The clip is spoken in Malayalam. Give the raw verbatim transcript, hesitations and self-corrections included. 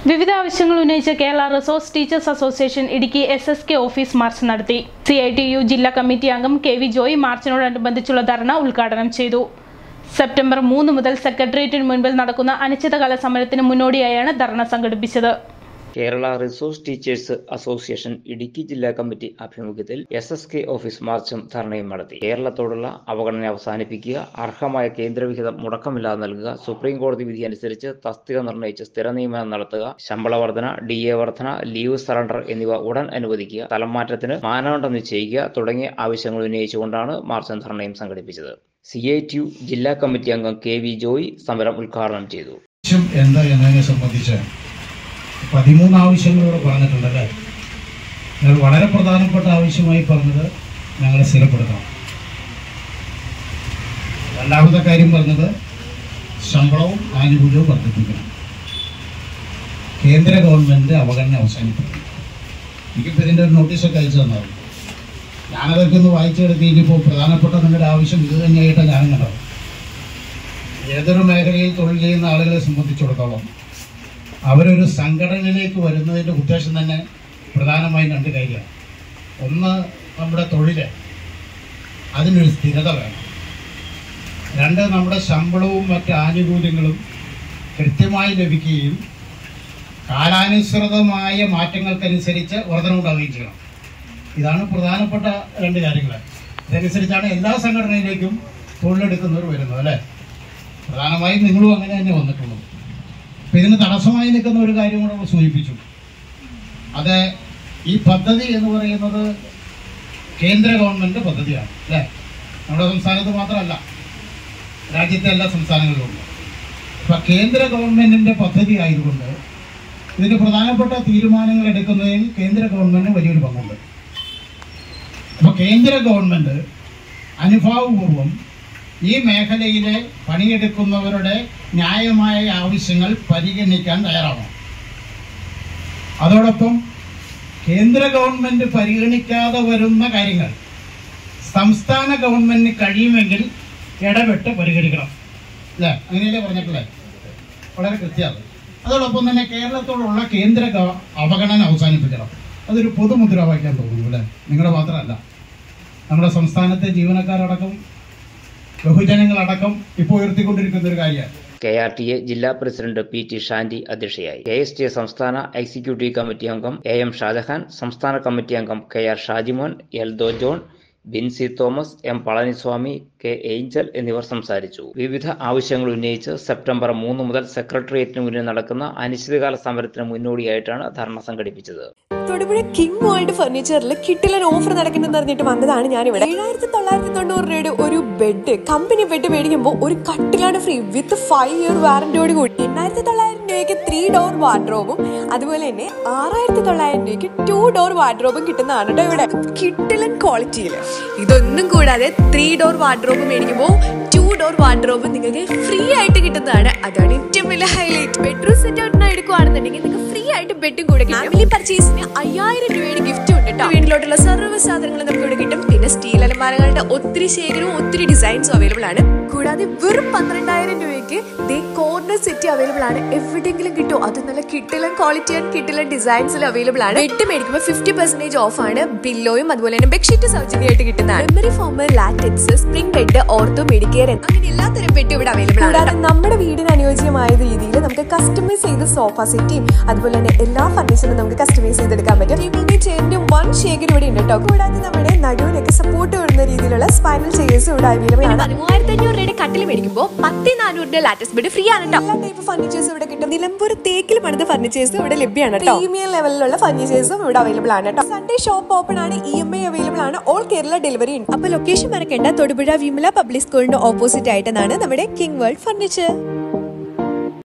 വിവിധ ആവശ്യങ്ങൾ ഉന്നയിച്ച Kerala resource teachers association Idukki S S K office march നടത്തി. സി ഐ ടി യു ജില്ലാ കമ്മിറ്റി അംഗം കെ വി ജോയ് മാർച്ചിനോടനുബന്ധിച്ചുള്ള ധർണ ഉദ്ഘാടനം ചെയ്തു. സെപ്റ്റംബർ മൂന്ന് മുതൽ സെക്രട്ടേറിയറ്റിന് മുൻപിൽ നടക്കുന്ന അനിശ്ചിതകാല സമരത്തിന് മുന്നോടിയായാണ് ധർണ സംഘടിപ്പിച്ചത്. Kerala resource teachers association Idukki ജില്ലാ കമ്മിറ്റി ആഭിമുഖ്യത്തിൽ എസ് എസ് കെ ഓഫീസ് മാർച്ചും ധർണയും നടത്തി. കേരളത്തോടുള്ള അവഗണന അവസാനിപ്പിക്കുക, അർഹമായ കേന്ദ്രവിഹിതം മുടക്കമില്ലാതെ നൽകുക, സുപ്രീം കോടതി വിധി അനുസരിച്ച് തസ്തിക നിർണയിച്ച് സ്ഥിര നിയമനം നടത്തുക, ശമ്പള വർധന, ഡി എ വർധന, ലീവ് സറണ്ടർ എന്നിവ ഉടൻ അനുവദിക്കുക, സ്ഥലംമാറ്റത്തിന് മാനദണ്ഡം നിശ്ചയിക്കുക തുടങ്ങിയ ആവശ്യങ്ങൾ ഉന്നയിച്ചുകൊണ്ടാണ് മാർച്ചും ധർണയും സംഘടിപ്പിച്ചത്. സി ഐ ടി യു ജില്ലാ കമ്മിറ്റി അംഗം കെ വി ജോയ് സമരം ഉദ്ഘാടനം ചെയ്തു. എന്താ എന്നതിനെ സംബന്ധിച്ച് പതിമൂന്ന് ആവശ്യങ്ങളോട് പറഞ്ഞിട്ടുണ്ടല്ലേ. ഞങ്ങൾ വളരെ പ്രധാനപ്പെട്ട ആവശ്യമായി പറഞ്ഞത് ഞങ്ങളെ സ്ഥിരപ്പെടുത്തണം. രണ്ടാമത്തെ കാര്യം പറഞ്ഞത് ശമ്പളവും ആനുകൂല്യവും വർദ്ധിപ്പിക്കണം. കേന്ദ്ര ഗവൺമെൻറ് അവഗണന അവസാനിപ്പിക്കണം. എനിക്കിപ്പോൾ ഇതിൻ്റെ ഒരു നോട്ടീസൊക്കെ അയച്ചു തന്നായിരുന്നു. ഞാനതൊക്കെ ഒന്ന് വായിച്ചെടുത്ത് ഇനിയിപ്പോൾ പ്രധാനപ്പെട്ട നിങ്ങളുടെ ആവശ്യം ഇത് തന്നെയായിട്ടാണ് ഞാനും കണ്ടത്. ഏതൊരു മേഖലയിൽ തൊഴിൽ ചെയ്യുന്ന ആളുകളെ സംബന്ധിച്ചിടത്തോളം അവരൊരു സംഘടനയിലേക്ക് വരുന്നതിൻ്റെ ഉദ്ദേശം തന്നെ പ്രധാനമായും രണ്ട് കാര്യമാണ്. ഒന്ന്, നമ്മുടെ തൊഴിൽ, അതിനൊരു സ്ഥിരത വേണം. രണ്ട്, നമ്മുടെ ശമ്പളവും മറ്റ് ആനുകൂല്യങ്ങളും കൃത്യമായി ലഭിക്കുകയും കാലാനുസൃതമായ മാറ്റങ്ങൾക്കനുസരിച്ച് വർധനമുണ്ടാവുകയും ചെയ്യണം. ഇതാണ് പ്രധാനപ്പെട്ട രണ്ട് കാര്യങ്ങൾ. ഇതനുസരിച്ചാണ് എല്ലാ സംഘടനയിലേക്കും തൊഴിലെടുക്കുന്നവർ വരുന്നത് അല്ലേ. പ്രധാനമായും നിങ്ങളും അങ്ങനെ തന്നെ വന്നിട്ടുള്ളൂ. അപ്പം ഇതിന് തടസ്സമായി നിൽക്കുന്ന ഒരു കാര്യം കൂടെ സൂചിപ്പിച്ചു. അത് ഈ പദ്ധതി എന്ന് പറയുന്നത് കേന്ദ്ര ഗവൺമെൻറ് പദ്ധതിയാണ് അല്ലേ. നമ്മുടെ സംസ്ഥാനത്ത് മാത്രമല്ല, രാജ്യത്തെ എല്ലാ സംസ്ഥാനങ്ങളിലുമുണ്ട്. അപ്പം കേന്ദ്ര ഗവൺമെൻറ്റിൻ്റെ പദ്ധതി ആയതുകൊണ്ട് ഇതിൻ്റെ പ്രധാനപ്പെട്ട തീരുമാനങ്ങൾ എടുക്കുന്നതിൽ കേന്ദ്ര ഗവൺമെൻറ് വലിയൊരു പങ്കുണ്ട്. അപ്പോൾ കേന്ദ്ര ഗവൺമെൻറ് അനുഭാവപൂർവം ഈ മേഖലയിലെ പണിയെടുക്കുന്നവരുടെ ന്യായമായ ആവശ്യങ്ങൾ പരിഗണിക്കാൻ തയ്യാറാവണം. അതോടൊപ്പം കേന്ദ്ര ഗവൺമെൻറ് പരിഗണിക്കാതെ വരുന്ന കാര്യങ്ങൾ സംസ്ഥാന ഗവൺമെൻറ്റിന് കഴിയുമെങ്കിൽ ഇടപെട്ട് പരിഹരിക്കണം അല്ലേ. അങ്ങനെയല്ലേ പറഞ്ഞിട്ടില്ലേ? വളരെ കൃത്യമാണ്. അതോടൊപ്പം തന്നെ കേരളത്തോടുള്ള കേന്ദ്ര അവഗണന അവസാനിപ്പിക്കണം. അതൊരു പൊതുമുദ്രാവാക്യം തോന്നുന്നു അല്ലേ. നിങ്ങളുടെ മാത്രമല്ല, നമ്മുടെ സംസ്ഥാനത്തെ ജീവനക്കാരടക്കം ബഹുജനങ്ങളടക്കം ഇപ്പോൾ ഉയർത്തിക്കൊണ്ടിരിക്കുന്ന ഒരു കാര്യമാണ്. കെ ആർ ടി എ ജില്ലാ പ്രസിഡന്റ് പി ടി ഷാൻഡി അധ്യക്ഷയായി. കെ എസ് ടി എ സംസ്ഥാന എക്സിക്യൂട്ടീവ് കമ്മിറ്റി അംഗം എ എം ഷാജഹാൻ, സംസ്ഥാന കമ്മിറ്റി അംഗം K R Shajimon, Eldho John, Binsy Thomas, M Palaniswami, K Angel എന്നിവർ സംസാരിച്ചു. വിവിധ ആവശ്യങ്ങൾ ഉന്നയിച്ച് സെപ്റ്റംബർ മൂന്ന് മുതൽ സെക്രട്ടേറിയറ്റിന് മുന്നിൽ നടക്കുന്ന അനിശ്ചിതകാല സമരത്തിന് മുന്നോടിയായിട്ടാണ് ധർണ സംഘടിപ്പിച്ചത്. തൊടുപുഴ കിങ് വേൾഡ് ഫർണിച്ചറിൽ കിട്ടിലൻ ഓഫർ നടക്കുന്നെന്ന് അറിഞ്ഞിട്ട് വന്നതാണ് ഞാനിവിടെ. ഏഴായിരത്തി തൊള്ളായിരത്തി തൊണ്ണൂറ് രൂപയുടെ ഒരു ബെഡ്, കമ്പനി ബെഡ് മേടിക്കുമ്പോൾ ഒരു കട്ടിലാണ് ഫ്രീ വിത്ത് ഫൈവ് ഇയർ വാറന്റിയോട് കൂടി. എണ്ണായിരത്തി തൊള്ളായിരം രൂപയ്ക്ക് ത്രീ ഡോർ വാർഡ്രോബും അതുപോലെ തന്നെ ആറായിരത്തി തൊള്ളായിരം രൂപയ്ക്ക് ടു ഡോർ വാർഡ്രോബും കിട്ടുന്നതാണ് കേട്ടോ ഇവിടെ. കിട്ടിലൻ ക്വാളിറ്റിയിൽ ഇതൊന്നും കൂടാതെ ത്രീ ഡോർ വാർഡ്രോബ് മേടിക്കുമ്പോൾ ടു ഡോർ വാർഡ്രോബ് നിങ്ങൾക്ക് ഫ്രീ ആയിട്ട് കിട്ടുന്നതാണ്. അതാണ് ഏറ്റവും വലിയ ഹൈലൈറ്റ്. ബെഡ്റൂം സെറ്റ് ഔട്ടിന് എടുക്കുകയാണെന്നുണ്ടെങ്കിൽ നിങ്ങൾക്ക് ഫ്രീ ആയിട്ട് ബെഡും കൂടെ കിട്ടും. ഫാമിലി പർച്ചേസിന് അയ്യായിരം രൂപയുടെ ഗിഫ്റ്റ് ഉണ്ട് കേട്ടോ. വീട്ടിലോട്ടുള്ള സർവ്വ സാധനങ്ങൾ നമുക്ക് ഇവിടെ കിട്ടും. പിന്നെ സ്റ്റീൽ അലമാരകളുടെ ഒത്തിരി ശേഖരവും ഒത്തിരി ഡിസൈൻസും അവൈലബിൾ ആണ്. കൂടാതെ വെറും പന്ത്രണ്ടായിരം രൂപയ്ക്ക് ദേ കോർണർ സെറ്റ് അവൈലബിൾ ആണ്. എവിടെയെങ്കിലും കിട്ടും. അത് നല്ല കിട്ടിലൻ ക്വാളിറ്റി ആൻഡ് കിട്ടിലൻ ഡിസൈൻസിൽ അവൈലബിൾ ആണ്. ബെഡ് മേടിക്കുമ്പോൾ ഫിഫ്റ്റി പെർസെന്റേജ് ഓഫ് ആണ്. ബില്ലോയും അതുപോലെ തന്നെ ബെഡ്ഷീറ്റ് സൗജന്യമായിട്ട് കിട്ടുന്നതാണ്. Memory foam, latex, spring bed, ortho medicare അങ്ങനെ എല്ലാത്തരം ബെഡ് ഇവിടെ അവൈലബിൾ ആണ്. കൂടാതെ നമ്മുടെ വീടിന് അനുയോജ്യമായ രീതിയിൽ നമുക്ക് കസ്റ്റമൈസ് ചെയ്ത് സോഫ സെറ്റും അതുപോലെ തന്നെ എല്ലാ ഫർണിച്ചറും നമുക്ക് കസ്റ്റമൈസ് ചെയ്തെടുക്കാൻ പറ്റും. ടേബിളിന്റെ ചെയറിന്റെ വൺ ശേഖരം ഇവിടെ ഉണ്ട് കേട്ടോ. കൂടാതെ നമ്മുടെ നടുവിനൊക്കെ സപ്പോർട്ട് വരുന്ന രീതിയിലുള്ള സ്പൈനൽ ചെയേഴ്സ് ഇവിടെ അവൈലബിൾ ആണ്. മൂവായിരത്തി അഞ്ഞൂറ് രൂപയുടെ കട്ടിൽ മേടിക്കുമ്പോൾ പത്ത് നാനൂറിന്റെ ലാറ്റക്സ് ബെഡ് ഫ്രീ ആണ്. എല്ലാ ടൈപ്പ് ഫർണിച്ചേഴ്സ് ഇവിടെ കിട്ടും. നിലമ്പൂർ തേക്കിൽ പണിത ഫർണിച്ചേഴ്സ് ഇവിടെ ലഭ്യമാണ്. പ്രീമിയം ലെവലിലുള്ള ഫർണിച്ചേഴ്സും ഇവിടെ അവൈലബിൾ ആണ് കേട്ടോ. സൺഡേ ഷോപ്പ് ഓപ്പൺ ആണ്. ഇ എം ഐ അവൈലബിൾ ആണ്. ഓൾ കേരള ഡെലിവറി ഉണ്ട്. അപ്പൊ ലൊക്കേഷൻ മറക്കേണ്ട. തൊടുപുഴ വിമല പബ്ലിക് സ്കൂളിന്റെ ഓപ്പോസിറ്റ് ആയിട്ടാണ് നമ്മുടെ കിങ് വേൾഡ് ഫർണിച്ചർ.